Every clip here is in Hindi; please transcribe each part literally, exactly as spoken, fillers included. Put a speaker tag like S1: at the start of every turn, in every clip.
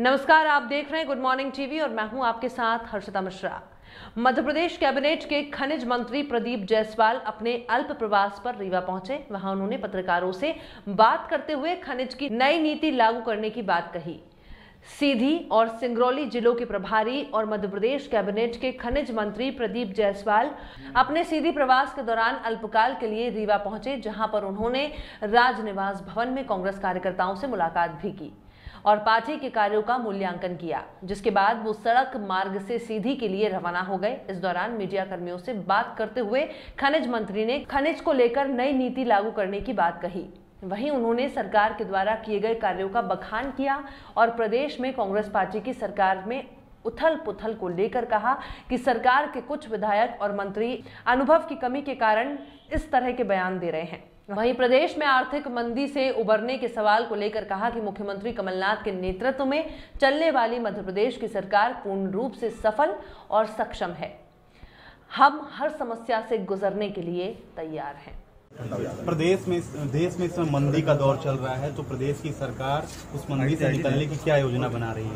S1: नमस्कार, आप देख रहे हैं गुड मॉर्निंग टीवी और मैं हूं आपके साथ हर्षिता मिश्रा। मध्य प्रदेश कैबिनेट के खनिज मंत्री प्रदीप जायसवाल अपने अल्प प्रवास पर रीवा पहुंचे। वहां उन्होंने पत्रकारों से बात करते हुए खनिज की नई नीति लागू करने की बात कही। सीधी और सिंगरौली जिलों के प्रभारी और मध्य प्रदेश कैबिनेट के खनिज मंत्री प्रदीप जायसवाल अपने सीधी प्रवास के दौरान अल्पकाल के लिए रीवा पहुंचे, जहां पर उन्होंने राजनिवास भवन में कांग्रेस कार्यकर्ताओं से मुलाकात भी की और पार्टी के कार्यों का मूल्यांकन किया, जिसके बाद वो सड़क मार्ग से सीधी के लिए रवाना हो गए। इस दौरान मीडिया कर्मियों से बात करते हुए खनिज मंत्री ने खनिज को लेकर नई नीति लागू करने की बात कही। वहीं उन्होंने सरकार के द्वारा किए गए कार्यों का बखान किया और प्रदेश में कांग्रेस पार्टी की सरकार में उथल पुथल को लेकर कहा कि सरकार के कुछ विधायक और मंत्री अनुभव की कमी के कारण इस तरह के बयान दे रहे हैं। वहीं प्रदेश में आर्थिक मंदी से उबरने के सवाल को लेकर कहा कि मुख्यमंत्री कमलनाथ के नेतृत्व में चलने वाली मध्य प्रदेश की सरकार पूर्ण रूप से सफल और सक्षम है। हम हर समस्या से गुजरने के लिए तैयार हैं।
S2: प्रदेश में देश में इस मंदी का दौर चल रहा है, तो प्रदेश की सरकार उस मंदी से निकलने की क्या योजना बना रही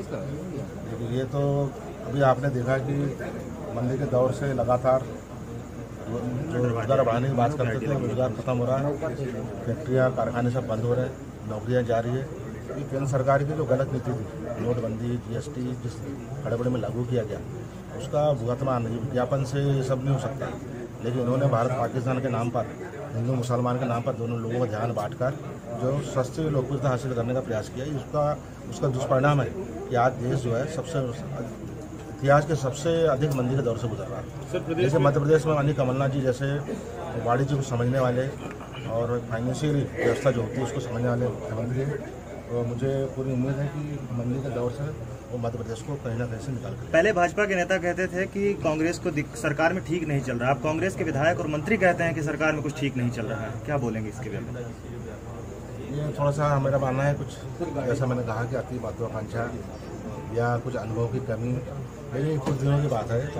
S2: है?
S3: ये तो अभी आपने देखा कि मंदी के दौर से लगातार जो रोजगार बढ़ाने की बात करते थे, रोजगार खत्म हो रहा है, फैक्ट्रियाँ कारखाने सब बंद हो रहे हैं, नौकरियाँ जा रही है। ये केंद्र सरकार की जो गलत नीति थी, नोटबंदी, जीएसटी जिस खड़े में लागू किया गया, उसका भुगतान विज्ञापन से ये सब नहीं हो सकता। लेकिन इन्होंने भारत पाकिस्तान के नाम पर, हिंदू मुसलमान के नाम पर दोनों लोगों का ध्यान बांटकर जो सस्ती लोकप्रियता हासिल करने का प्रयास किया, उसका उसका दुष्परिणाम है कि आज देश जो है सबसे इतिहास के सबसे अधिक मंदी के दौर से गुजर रहा है। जैसे मध्य प्रदेश में माननीय कमलनाथ जी जैसे वाणिज्य को समझने वाले और फाइनेंशियल व्यवस्था जो होती है उसको समझने वाले मुख्यमंत्री हैं, तो मुझे पूरी उम्मीद है कि मंदी के दौर से वो मध्य प्रदेश को कहीं ना कहीं से निकाल कर।
S2: पहले भाजपा के नेता कहते थे कि कांग्रेस को सरकार में ठीक नहीं चल रहा, अब कांग्रेस के विधायक और मंत्री कहते हैं कि सरकार में कुछ ठीक नहीं चल रहा है, क्या बोलेंगे इसके बारे में?
S3: ये थोड़ा सा मेरा मानना है, कुछ जैसा मैंने कहा कि अति महत्वाकांक्षा या कुछ अनुभव की कमी, लेकिन कुछ दिनों की बात है।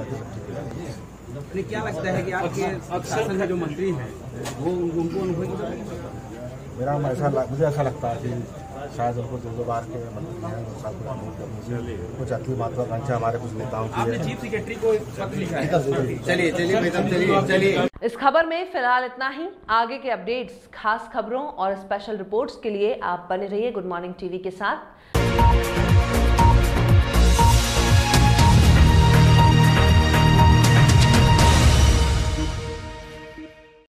S4: तो क्या लगता है कि आपके शासन में जो मंत्री हैं वो उनको अनुभव,
S3: मेरा ऐसा मुझे ऐसा लगता है कि शायद उनको दो दो बार के मंत्री हैं, दो साल मुझे कुछ अति महत्वाकांक्षा हमारे कुछ नेताओं की
S4: आपने चीफ सेक्रेटरी को पत्र लिखा है। चलिए चलिए मैडम चलिए चलिए
S1: इस खबर में फिलहाल इतना ही। आगे के अपडेट्स, खास खबरों और स्पेशल रिपोर्ट्स के लिए आप बने रहिए गुड मॉर्निंग टीवी के साथ।